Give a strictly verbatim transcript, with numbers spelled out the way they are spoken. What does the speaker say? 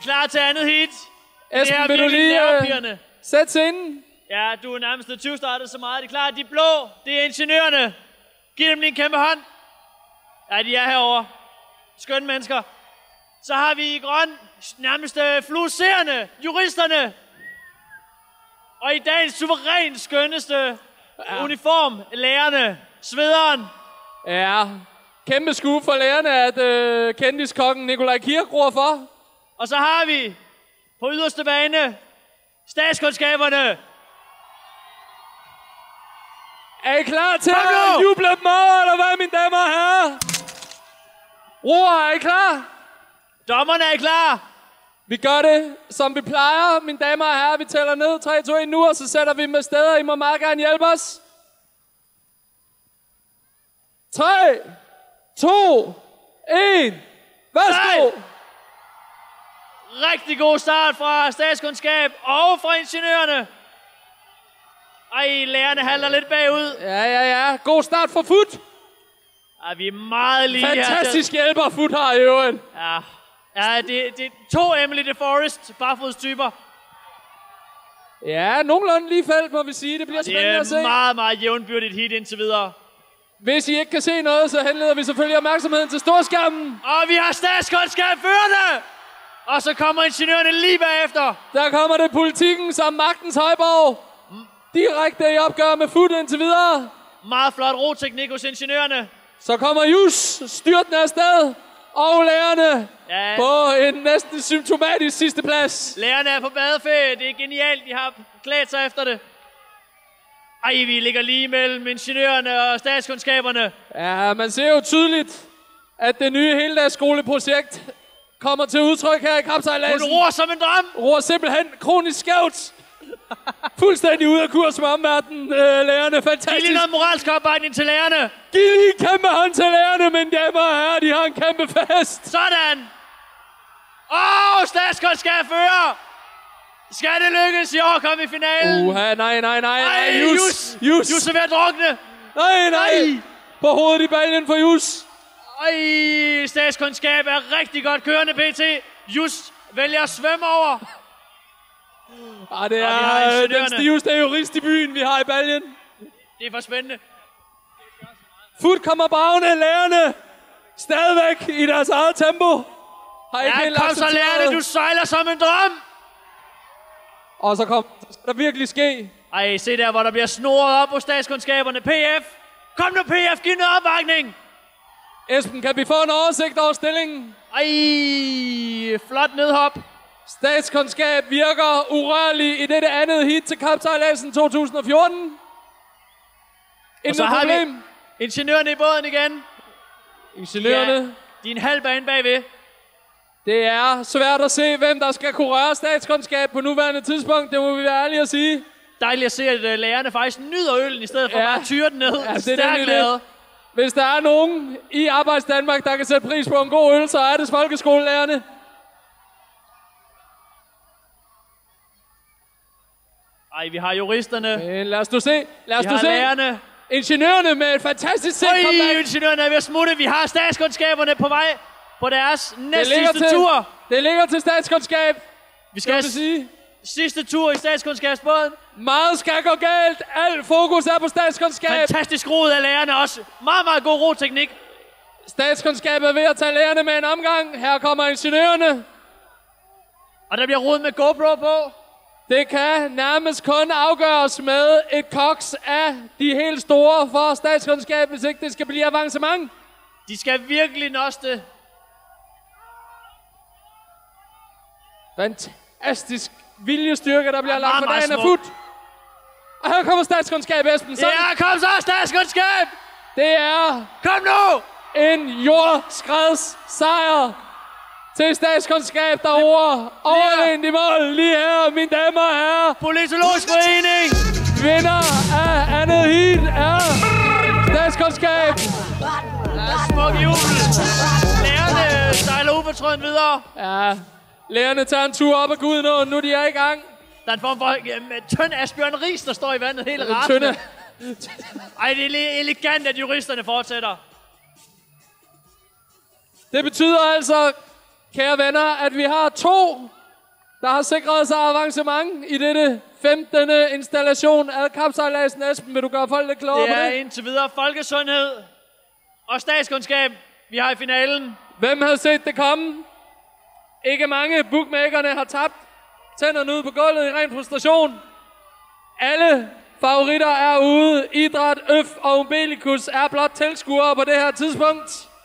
klar til andet hit? Esben, vil du lige sætte scenen? Ja, du er nærmest tyve startet så meget. De er klar, de blå, det er ingeniørerne. Giv dem lige en kæmpe hånd. Ja, de er herovre. Skønne mennesker. Så har vi i grøn, nærmest fluorescerende, juristerne. Og i dagens suverænt skønneste ja. uniform, lærerne, svederen. Ja, kæmpe skue for lærerne, at øh, kendiskokken Nikolaj Kirk roer for. Og så har vi på yderste bane statskundskaberne. Er I klar til at juble dem over, eller hvad, mine damer og herrer? Roer, er I klar? Dommerne er I klar? Vi gør det, som vi plejer, mine damer og herrer. Vi tæller ned, tre, to, et nu, og så sætter vi med steder. I må meget gerne hjælpe os. tre, to, et. Værsgo! Rigtig god start fra statskundskab og fra ingeniørerne. Ej, lærerne halter lidt bagud. Ja, ja, ja. God start for Fut. Ja, vi er meget lige her. Fantastisk hjælper Fut har i øvrigt. Ja, ja det, det er to Emily DeForest barfodstyper. Ja, nogenlunde lige felt, må vi sige. Det bliver ja, spændende at se. Det er meget, meget jævnbyrdigt hit indtil videre. Hvis I ikke kan se noget, så henleder vi selvfølgelig opmærksomheden til storskærmen. Og vi har statskundskab førende! Og så kommer ingeniørerne lige bagefter. Der kommer det politikken som magtens højborg. Mm. Direkte i opgør med Fut indtil videre. Meget flot roteknik hos ingeniørerne. Så kommer Jus styrtende afsted. Og lærerne ja. på en næsten symptomatisk sidste plads. Lærerne er på badeferie. Det er genialt. De har klædt sig efter det. Ej, vi ligger lige mellem ingeniørerne og statskundskaberne. Ja, man ser jo tydeligt, at det nye heldagsskoleprojekt kommer til udtryk her i kapsejladsen. Hun roer som en drøm. Roer simpelthen kronisk skævt. Fuldstændig ude af kurs med omverdenen. Øh, lærerne, fantastisk. Giv lige noget moralsk opbakning til lærerne. Giv lige en kæmpe hånd til lærerne, mine damer og herrer. De har en kæmpe fest. Sådan. Åh, oh, statskundskab fører. Skal det lykkes i år komme i finalen? Uha, nej, nej, nej. Ej, Jus. Jus. Jus er ved at drukne. Nej, nej. Ej. På hovedet i baljen for Jus. Ej, statskundskab er rigtig godt kørende, P T. Jus vælger at svømme over. Ah, det er den stiveste jurist i byen, vi har i baljen. Det er for spændende. Fut kommer bravende, lærerne. Stadigvæk i deres eget tempo. Har ikke ja, kom så lærerne, du sejler som en drøm. Og så kom, skal der virkelig ske. Ej, se der, hvor der bliver snoret op på statskundskaberne. P F. Kom nu, P F, giv noget opbakning. Esben, kan vi få en oversigt over stillingen? Ej, flot nedhop. Statskundskab virker urørlig i dette andet hit til kapsejladsen to tusind og fjorten. Og så har problem. vi ingeniørerne i båden igen. Ingeniørerne. Ja, de er en halv bane bagved. Det er svært at se, hvem der skal kunne røre statskundskab på nuværende tidspunkt. Det må vi være ærlige at sige. Dejligt at se, at uh, lærerne faktisk nyder øllen, i stedet for ja. bare at tyre den ned. Ja, det er det. Hvis der er nogen i Arbejds Danmark, der kan sætte pris på en god øl, så er det folkeskolelærerne. Ej, vi har juristerne. Men lad os nu se. Lad os vi nu har se. lærerne. Ingeniørerne med et fantastisk set comeback. Ingeniørerne er ved at smutte. Vi har statskundskaberne på vej på deres næst sidste til, tur. Det ligger til statskundskab. Vi skal have sige. sidste tur i statskundskabsbåden. Meget skal gå galt. Al fokus er på statskundskab. Fantastisk rod af lærerne også. Meget, meget god roteknik. Statskundskab er ved at tage lærerne med en omgang. Her kommer ingeniørerne. Og der bliver rodet med GoPro på. Det kan nærmest kun afgøres med et koks af de helt store for statskundskab, hvis ikke det skal blive avancement. De skal virkelig noste. Fantastisk viljestyrke, der bliver lagt for dagen af Fut. Og her kommer statskundskab, Esben. Så ja, kom så, statskundskab! Det er... Kom nu! En jordskreds sejr til statskundskab, der roer overlænt i mål lige her, mine damer og herrer. Politologisk forening! Vinder af andet heat er statskundskab. Ja, smuk jubel. Lærerne sejler ufortrødent videre. Ja, lærerne tager en tur op ad Gudenåen, nu de er i gang. Der er en form for jamen, tynd Asbjørn Ries, der står i vandet hele retten. Ej, det er elegant, at juristerne fortsætter. Det betyder altså, kære venner, at vi har to der har sikret sig avancement i dette femtende installation af kapsejladsen. Esben, vil du gøre folk lidt klogere Det på er det? indtil videre folkesundhed og statskundskab, vi har i finalen. Hvem havde set det komme? Ikke mange. Bookmakerne har tabt tænderne ud på gulvet i ren frustration. Alle favoritter er ude. Idræt, Øf og Umbilicus er blot tilskuere på det her tidspunkt.